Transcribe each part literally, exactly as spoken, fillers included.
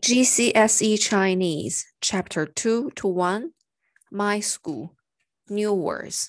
G C S E Chinese, Chapter two to one, My School, New Words.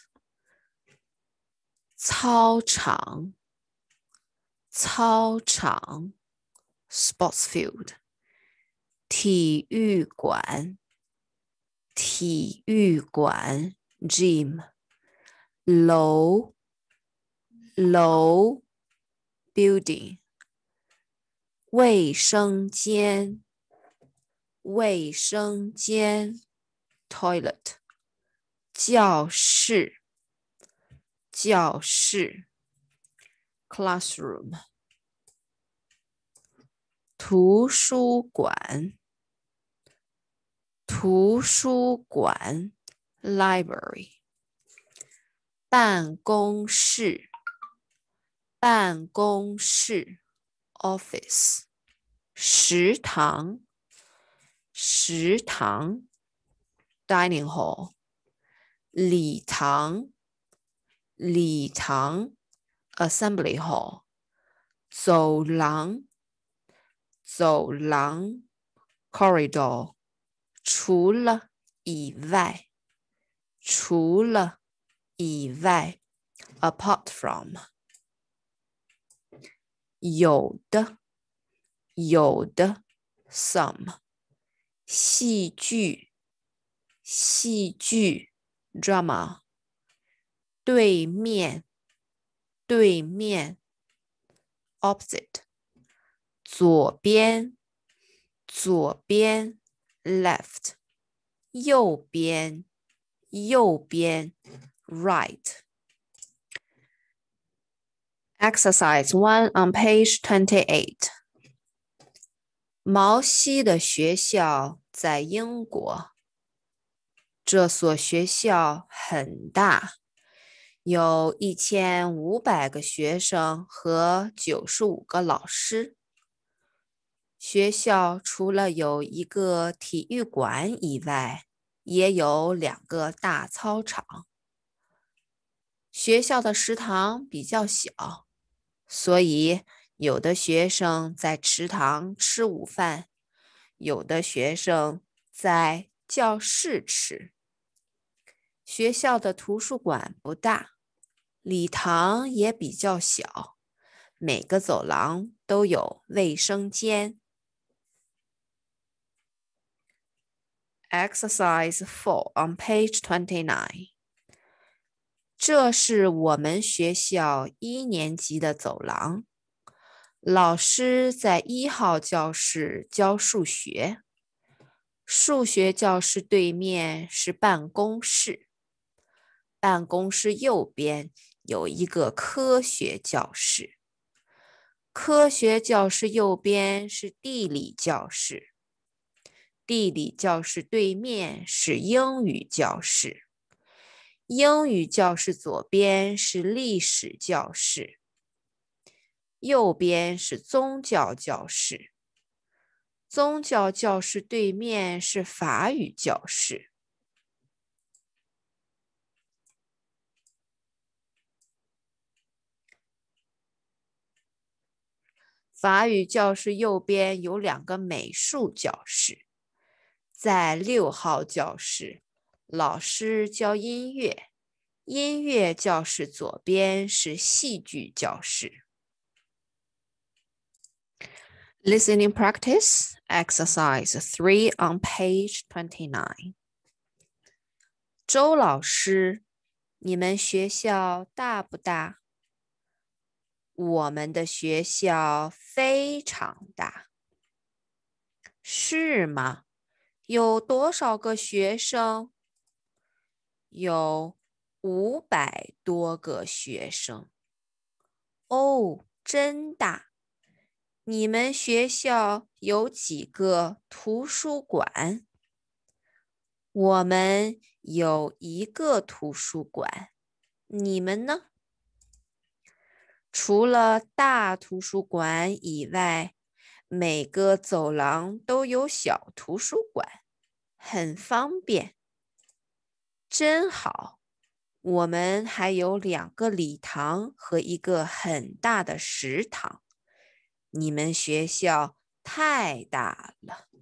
操场，操场 sports field. 体育馆，体育馆 gym. 楼，楼 building. 卫生间，卫生间 toilet. 教室，教室 classroom. 图书馆，图书馆 library. 办公室，办公室 office. 食堂，食堂 dining hall. 礼堂，礼堂 assembly hall. 走廊，走廊 corridor. 除了以外，除了以外 apart from. 有的，有的 some. 戏剧，戏剧 drama. 对面，对面 opposite. 左边，左边 left. 右边，右边 right. Exercise one on page twenty-eight. 毛希的学校在英国。这所学校很大，有一千五百个学生和九十五个老师。学校除了有一个体育馆以外，也有两个大操场。学校的食堂比较小，所以有的学生在池塘吃午饭，有的学生在教室吃。学校的图书馆不大，礼堂也比较小，每个走廊都有卫生间。Exercise four on page twenty-nine. 这是我们学校一年级的走廊。老师在一号教室教数学。数学教室对面是办公室。办公室右边有一个科学教室。科学教室右边是地理教室。地理教室对面是英语教室。英语教室左边是历史教室。右边是宗教教室。宗教教室对面是法语教室。法语教室右边有两个美术教室。在六号教室，老师教音乐。音乐教室左边是戏剧教室。Listening practice, exercise three on page twenty-nine. 周老师，你们学校大不大？我们的学校非常大。是吗？有多少个学生？有五百多个学生。哦，真大！你们学校有几个图书馆？我们有一个图书馆。你们呢？除了大图书馆以外，每个走廊都有小图书馆，很方便。真好，我们还有两个礼堂和一个很大的食堂。你们学校太大了。